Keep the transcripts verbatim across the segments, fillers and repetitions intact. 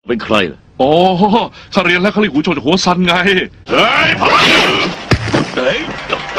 เป็นใครล่ะอ๋อข้าเรียนแล้วเขาเรียกหูโจดหัวซันไงเฮ้ยเฮ้ย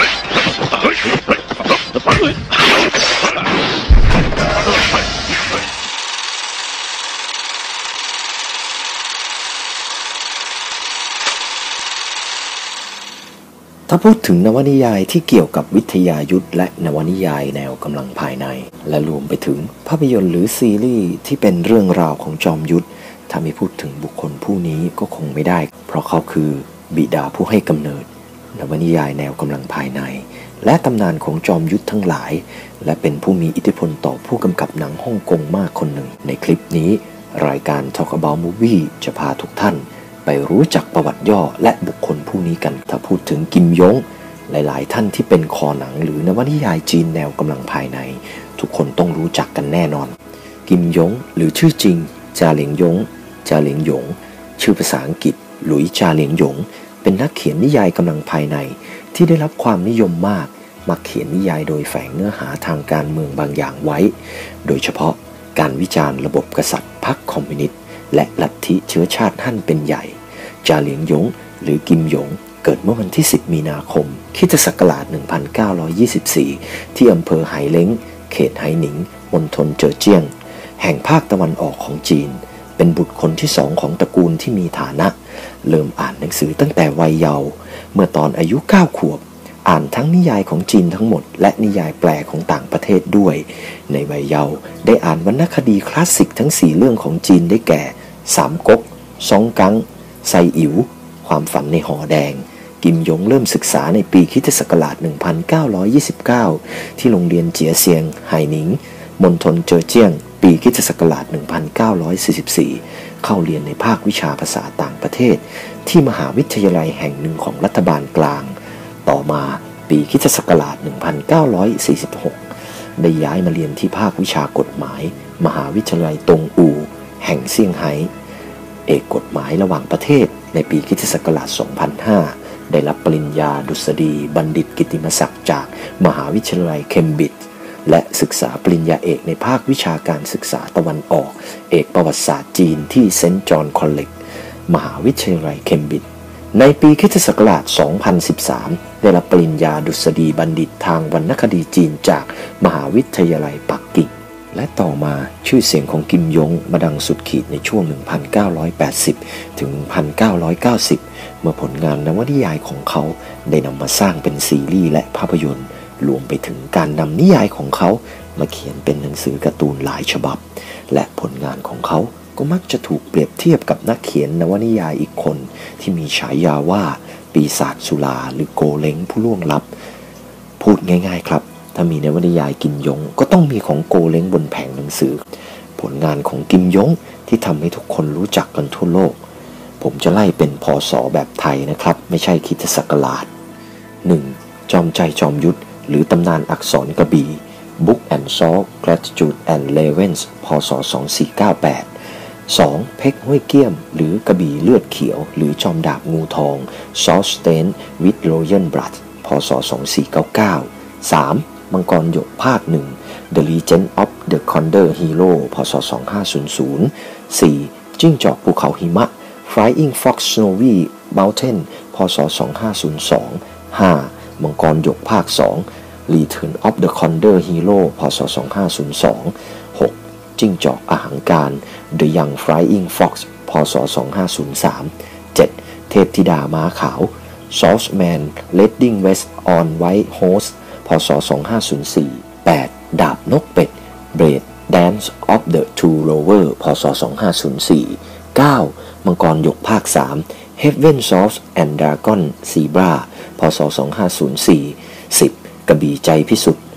ถ้าพูดถึงนวนิยายที่เกี่ยวกับวิทยายุทธและนวนิยายแนวกำลังภายในและรวมไปถึงภาพยนตร์หรือซีรีส์ที่เป็นเรื่องราวของจอมยุทธถ้าไม่พูดถึงบุคคลผู้นี้ก็คงไม่ได้เพราะเขาคือบิดาผู้ให้กำเนิดนวนิยายแนวกำลังภายในและตำนานของจอมยุทธทั้งหลายและเป็นผู้มีอิทธิพลต่อผู้กำกับหนังฮ่องกงมากคนหนึ่งในคลิปนี้รายการ Talk About Movie จะพาทุกท่านไปรู้จักประวัติย่อและบุคคลผู้นี้กันถ้าพูดถึงกิมยงหลายๆท่านที่เป็นคอหนังหรือนวนิยายจีนแนวกำลังภายในทุกคนต้องรู้จักกันแน่นอนกิมยงหรือชื่อจริงจาเหลียงยงจาเหลียงหยงชื่อภาษาอังกฤษหลุยจาเหลียงหยงเป็นนักเขียนนิยายกำลังภายในที่ได้รับความนิยมมากมักเขียนนิยายโดยแฝงเนื้อหาทางการเมืองบางอย่างไว้โดยเฉพาะการวิจารณ์ระบบกษัตริย์พรรคคอมมิวนิสต์และลัทธิเชื้อชาติฮั่นเป็นใหญ่จาเหลียงหยงหรือกิมหยงเกิดเมื่อวันที่สิบมีนาคมคริสตศักราชหนึ่งพันเก้าร้อยยี่สิบสี่ที่อำเภอไหเล้งเขตไหหนิงมณฑลเจ๋อเจี้ยงแห่งภาคตะวันออกของจีนเป็นบุตรคนที่สองของตระกูลที่มีฐานะเริ่มอ่านหนังสือตั้งแต่วัยเยาว์เมื่อตอนอายุเก้าขวบอ่านทั้งนิยายของจีนทั้งหมดและนิยายแปลของต่างประเทศด้วยในวัยเยาว์ได้อ่านวรรณคดีคลาสสิกทั้งสี่เรื่องของจีนได้แก่สามก๊กซองกังไซอิ๋วความฝันในหอแดงกิมยงเริ่มศึกษาในปีคริสตศักราชหนึ่งพันเก้าร้อยยี่สิบเก้าที่โรงเรียนเจี๋ยเซียงไหหนิงมณฑลเจ๋อเจี้ยงปีคริสตศักราชหนึ่งพันเก้าร้อยสี่สิบสี่เข้าเรียนในภาควิชาภาษาต่างประเทศที่มหาวิทยาลัยแห่งหนึ่งของรัฐบาลกลางต่อมาปีคริสตศักราชหนึ่งพันเก้าร้อยสี่สิบหกได้ย้ายมาเรียนที่ภาควิชากฎหมายมหาวิทยาลัยตงอู่แห่งเซี่ยงไฮ้เอกกฎหมายระหว่างประเทศในปีคริสตศักราชสองพันห้าได้รับปริญญาดุษฎีบัณฑิตกิตติมศักดิ์จากมหาวิทยาลัยเคมบริดจ์และศึกษาปริญญาเอกในภาควิชาการศึกษาตะวันออกเอกประวัติศาสตร์จีนที่เซนต์จอห์นคอลเลจมหาวิทยาลัยเคมบริดจ์ในปีคริสตศักราชสองพันสิบสามได้รับปริญญาดุษฎีบัณฑิตทางวรรณคดีจีนจากมหาวิทยาลัยปักกิ่งและต่อมาชื่อเสียงของกิมยงมาดังสุดขีดในช่วง หนึ่งพันเก้าร้อยแปดสิบ ถึง หนึ่งพันเก้าร้อยเก้าสิบ เมื่อผลงานนวนิยายของเขาได้นำมาสร้างเป็นซีรีส์และภาพยนตร์รวมไปถึงการนำนิยายของเขามาเขียนเป็นหนังสือการ์ตูนหลายฉบับและผลงานของเขาก็มักจะถูกเปรียบเทียบกับนักเขียนนวนิยายอีกคนที่มีฉายาว่าปีศาจสุราหรือโกเล้งผู้ล่วงลับพูดง่ายๆครับถ้ามีนวนิยายกิมยงก็ต้องมีของโกเล้งบนแผงหนังสือผลงานของกิมยงที่ทำให้ทุกคนรู้จักกันทั่วโลกผมจะไล่เป็นพศแบบไทยนะครับไม่ใช่คริสตศักราช หนึ่ง. จอมใจจอมยุทธหรือตำนานอักษรกระบี่ Book and Salt Gratitude and Levens พศสองพันสี่ร้อยเก้าสิบแปด สอง. เพ็กห้วยเกี้ยมหรือกระบี่เลือดเขียวหรือจอมดาบงูทอง Salt Stain with Royal Blood พศสองพันสี่ร้อยเก้าสิบเก้า สาม. มังกรหยกภาคหนึ่ง The Legend of the Condor Hero พศสองพันห้าร้อย สี่. จิ้งจอกภูเขาหิมะ Flying Fox Snowy Mountain พศสองพันห้าร้อยสอง ห้า. มังกรหยกภาคสอง Return of the Condor Hero พศสองพันห้าร้อยสอง หก. จิ้งจอกอหังการ The Young Flying Fox พศสองพันห้าร้อยสาม เจ็ด. เทพธิดาม้าขาว Southman Riding West on White Horse พศสองพันห้าร้อยสี่ แปด. ดาบนกเป็ด Blade Dance of the Two Rover พศสองพันห้าร้อยสี่ เก้า. มังกรหยกภาคสาม Heaven Swords and Dragon Zebra พศสองพันห้าร้อยสี่ สิบ. กระบี่ใจพิสุทธิ์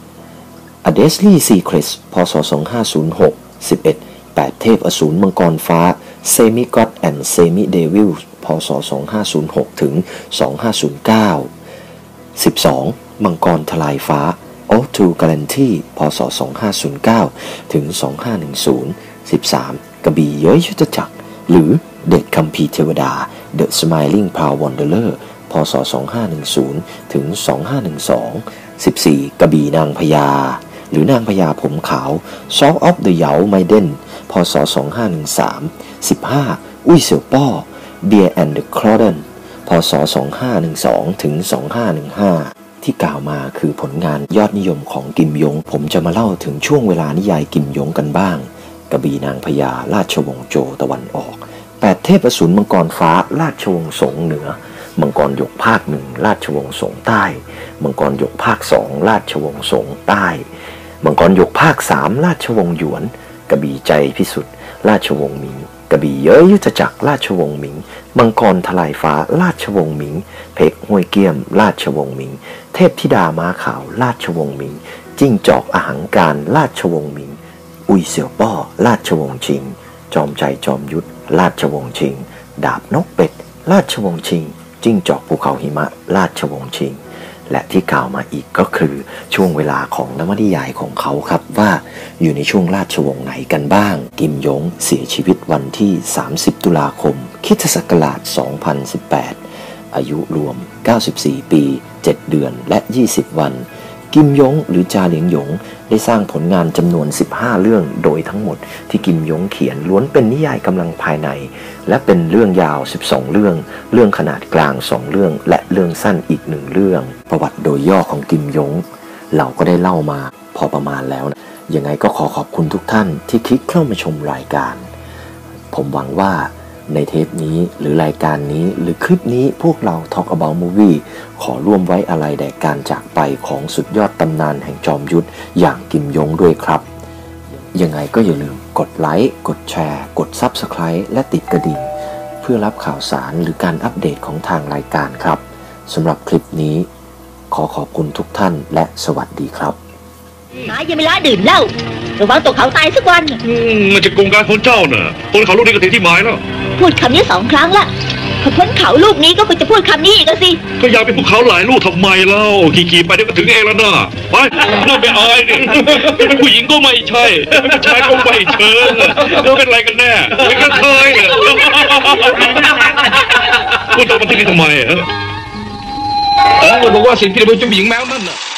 A Deadly Secret พศสองพันห้าร้อยหก สิบเอ็ด. แปดเทพอสูรมังกรฟ้า Semi God and Semi Devil พศสองพันห้าร้อยหกถึงสองพันห้าร้อยเก้า สิบสอง. มังกรทลายฟ้า All to Guarantee พศสองพันห้าร้อยเก้าถึงสองพันห้าร้อยสิบ สิบสาม. กระบี่เย้ยยุทธจักรหรือเด็กคัมภีร์เทวดา The Smiling Proud Wanderer พศสองพันห้าร้อยสิบถึงสองพันห้าร้อยสิบสอง สิบสี่. กระบี่นางพญาหรือนางพญาผมขาว Song of the Yao Maiden พศสองพันห้าร้อยสิบสาม สิบห้า. อุ้ยเสี่ยวป้อ Beer and the Cloden พ.ศ. สองพันห้าร้อยสิบสองถึงสองพันห้าร้อยสิบห้าที่กล่าวมาคือผลงานยอดนิยมของกิมยงผมจะมาเล่าถึงช่วงเวลานิยายกิมยงกันบ้างกระบี่นางพญาราชวงศ์โจวตะวันออกแปดเทพอสูรมังกรฟ้าราชวงศ์สงเหนือมังกรหยกภาคหนึ่งราชวงศ์สงใต้มังกรหยกภาคสองราชวงศ์สงใต้มังกรหยกภาคสามราชวงศ์หยวนกระบี่ใจพิสุทธิ์ราชวงศ์หมิงกระบี่เย้ยยุทธจักรราชวงศ์หมิงมังกรทลายฟ้าราชวงศ์หมิงเพกห้วยเกี้ยมราชวงศ์หมิงเทพธิดาม้าขาวราชวงศ์หมิงจิ้งจอกอหังการราชวงศ์หมิงอุยเสี่ยวป้อราชวงศ์ชิงจอมใจจอมยุทธราชวงศ์ชิงดาบนกเป็ดราชวงศ์ชิงจิ้งจอกภูเขาหิมะราชวงศ์ชิงและที่กล่าวมาอีกก็คือช่วงเวลาของนวนิยายของเขาครับว่าอยู่ในช่วงราชวงศ์ไหนกันบ้างกิมยงเสียชีวิตวันที่สามสิบตุลาคมคริสตศักราชสองพันสิบแปดอายุรวมเก้าสิบสี่ปีเจ็ดเดือนและยี่สิบวันกิมยงหรือจาเหลียงหยงได้สร้างผลงานจำนวนสิบห้าเรื่องโดยทั้งหมดที่กิมยงเขียนล้วนเป็นนิยายกำลังภายในและเป็นเรื่องยาวสิบสองเรื่องเรื่องขนาดกลางสองเรื่องและเรื่องสั้นอีกหนึ่งเรื่องประวัติโดยย่อของกิมยงเราก็ได้เล่ามาพอประมาณแล้วนะยังไงก็ขอขอบคุณทุกท่านที่คลิกเข้ามาชมรายการผมหวังว่าในเทปนี้หรือรายการนี้หรือคลิปนี้พวกเรา Talk About Movie ขอร่วมไว้อาลัยแด่การจากไปของสุดยอดตำนานแห่งจอมยุทธอย่างกิมยงด้วยครับยังไงก็อย่าลืมกดไลค์กดแชร์กด ซับสไครบ์ และติดกระดิ่งเพื่อรับข่าวสารหรือการอัปเดตของทางรายการครับสำหรับคลิปนี้ขอขอบคุณทุกท่านและสวัสดีครับนายยังไม่ละดื่มเหล้าระวังตกเขาตายสักวันอืมมันจะโกงการของเจ้าน่ะบนเขาลูกนี้ก็ถึงที่หมายแล้วพูดคำนี้สองครั้งละพอพ้นเขาลูกนี้ก็คงจะพูดคำนี้อีกแล้วสิก็อยากเป็นภูเขาหลายลูกทำไมเล่าขี่ๆไปเดี๋ยวก็ถึงเองแล้วนะไปน่าไปอายดิเป็นผู้หญิงก็ไม่ใช่เป็นผู้ชายก็ไม่เชิงเราเป็นอะไรกันแน่เป็นกระเทยเนี่ยพูดตรงมาที่นี่ทำไมฮะเออบอกว่าสิ่งที่เราเป็นเจ้าหญิงแมวนั่นน่ะ